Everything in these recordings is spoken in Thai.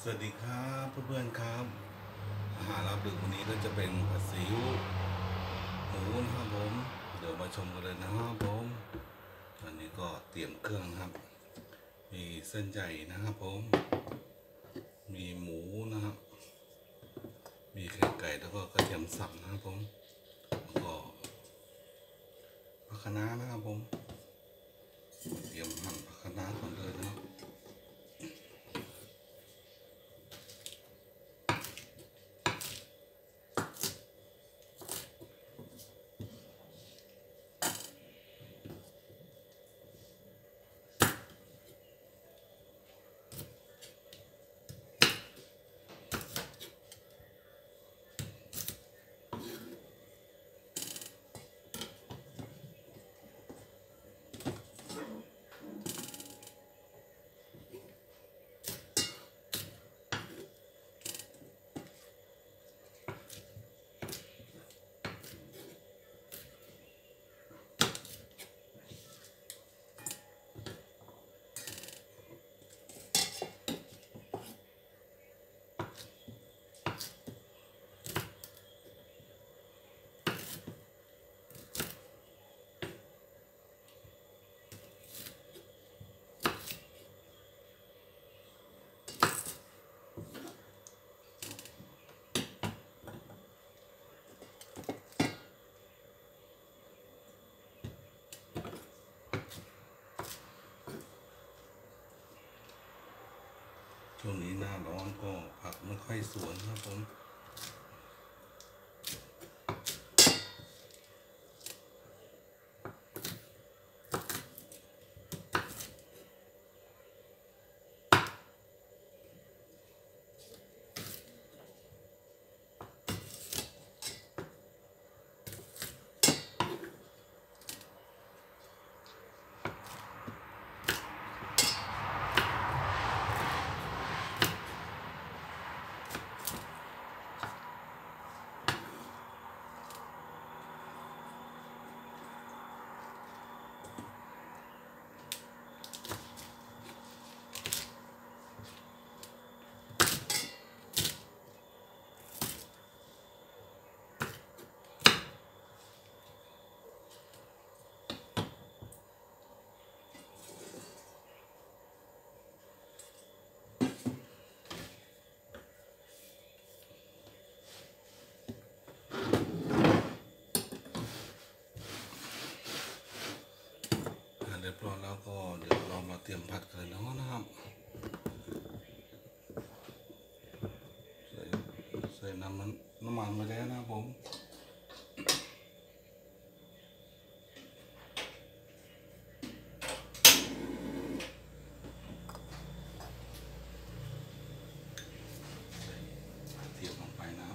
สวัสดีครับเพื่อนๆครับอาหารรับดึกวันนี้ก็จะเป็นผัดซีอิ๊วหมูนะครับผมเดี๋ยวมาชมกันเลยนะครับผมอันนี้ก็เตรียมเครื่องนะครับมีเส้นใหญ่นะครับผมมีหมูนะครับมีไข่ไก่แล้วก็กระเทียมสับนะครับผมแล้วก็ผักคะน้านะครับผมเตรียมหั่นผักคะน้าก่อนเลยนะครับช่วงนี้หน้าร้อนก็ผักไม่ค่อยสวยครับผมเรียบร้อยแล้วก็เดี๋ยวเรามาเตรียมผัดกันเลยเนาะนะครับใส่น้ำมันไปแล้วนะครับผมเตรียมลงไปนะครับ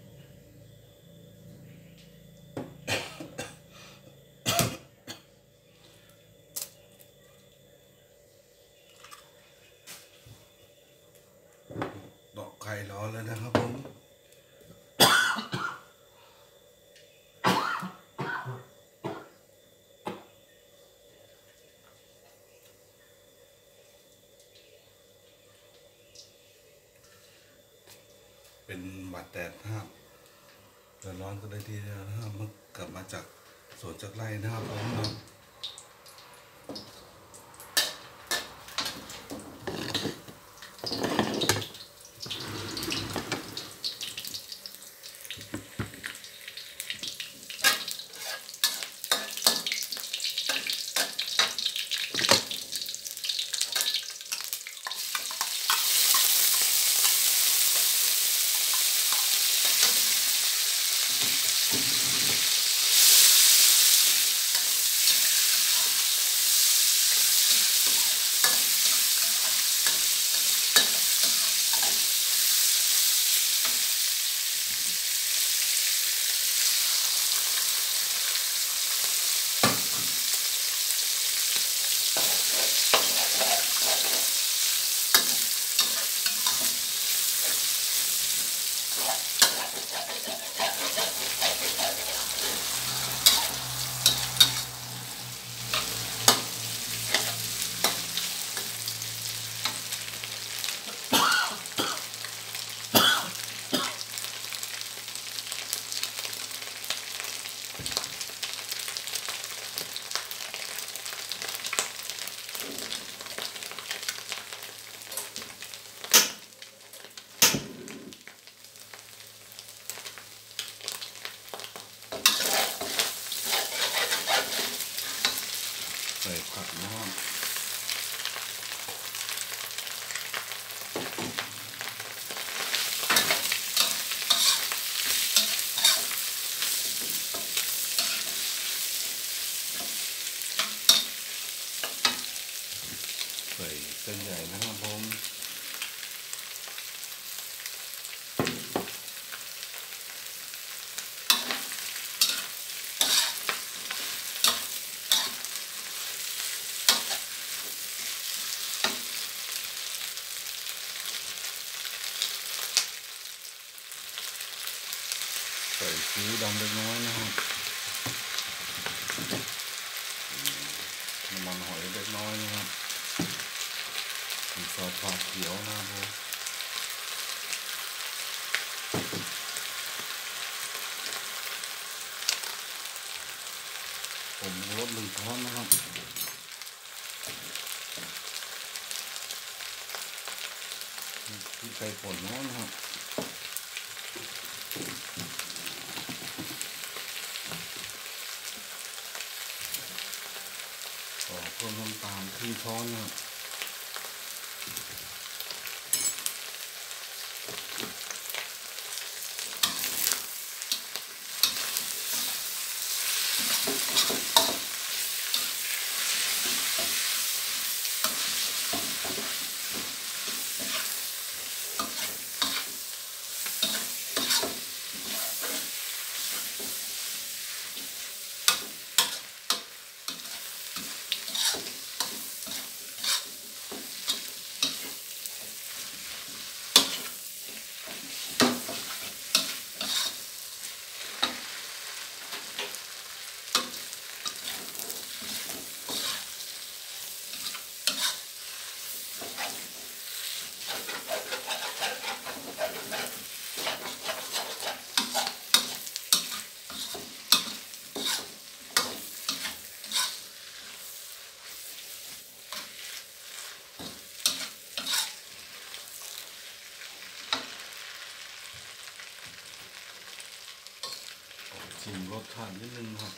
ดอกไข่ร้อนเลยนะครับผมเป็นบัดแดดนะครับเดือดร้อนก็เลยทีเดียวนะครับมันกลับมาจากสวนจากไร่นะครับผมนะซีอิ๊วดำเล็กน้อยนะครับน้ำมันหอยเล็กน้อยนะครับซอสผักเขียวนะครับผมรส1 ช้อนนะครับที่ไก่ป่นนะครับเพิ่มน้ำตาล1 ช้อนนะครับชิมรสชาตินิดนึงครับ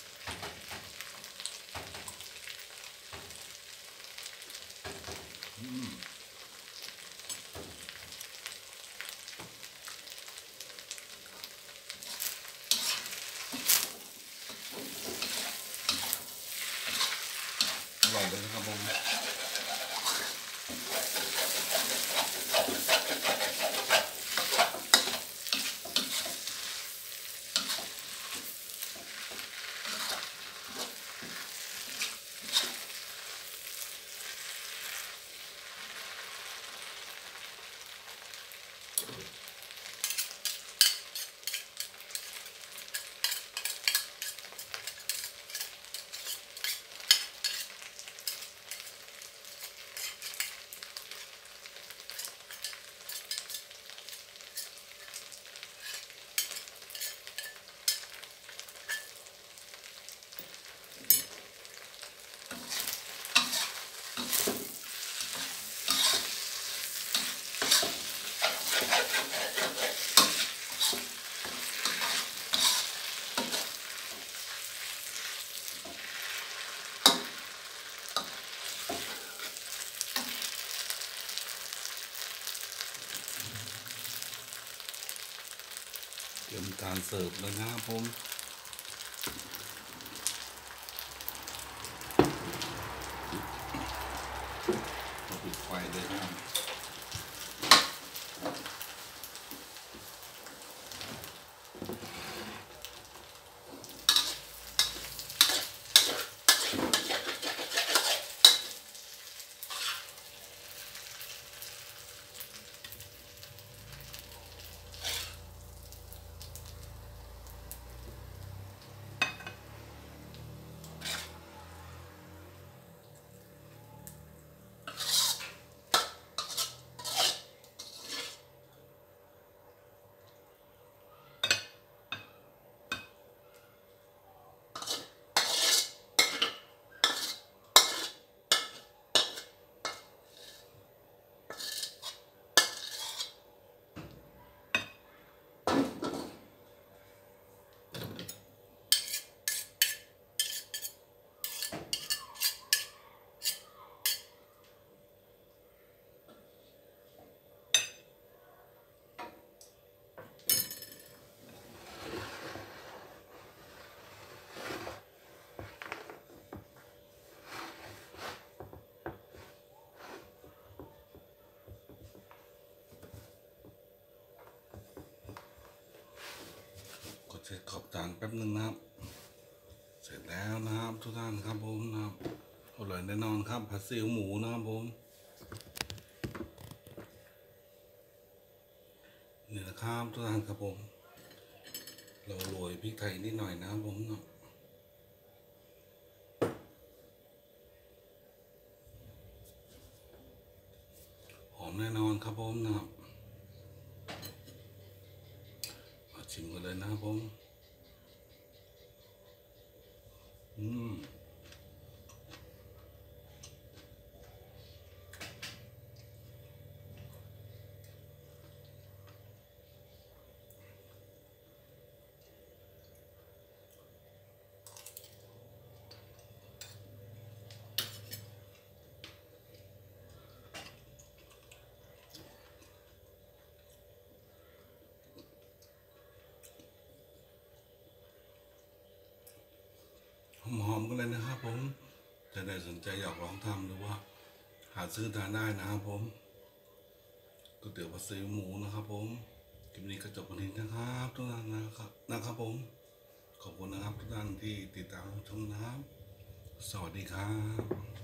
อร่อยเลยนะครับผมเตรียมการเสิร์ฟแล้วนะครับผมปิดไฟเลยนะครับเสร็จขอบจานแป๊บนึงนะครับเสร็จแล้วนะครับทุกท่านครับผมนะครับอร่อยแน่นอนครับผัดซีอิ๊วหมูนะครับผมนี่นะครับทุกท่านครับผมเราโรยพริกไทยนิดหน่อยนะครับผมเนาะหอมแน่นอนครับผมนะครับมาชิมกันเลยนะครับผมอืมหอมๆกันเลยนะครับผมจะได้สนใจอยากลองทำหรือว่าหาซื้อทานได้นะครับผมก๋วยเตี๋ยวผัดซีอิ๊วหมูนะครับผมคลิปนี้ก็จบกันทีนะครับทุกท่านนะครับผมขอบคุณนะครับทุกท่านที่ติดตามชมนะครับสวัสดีครับ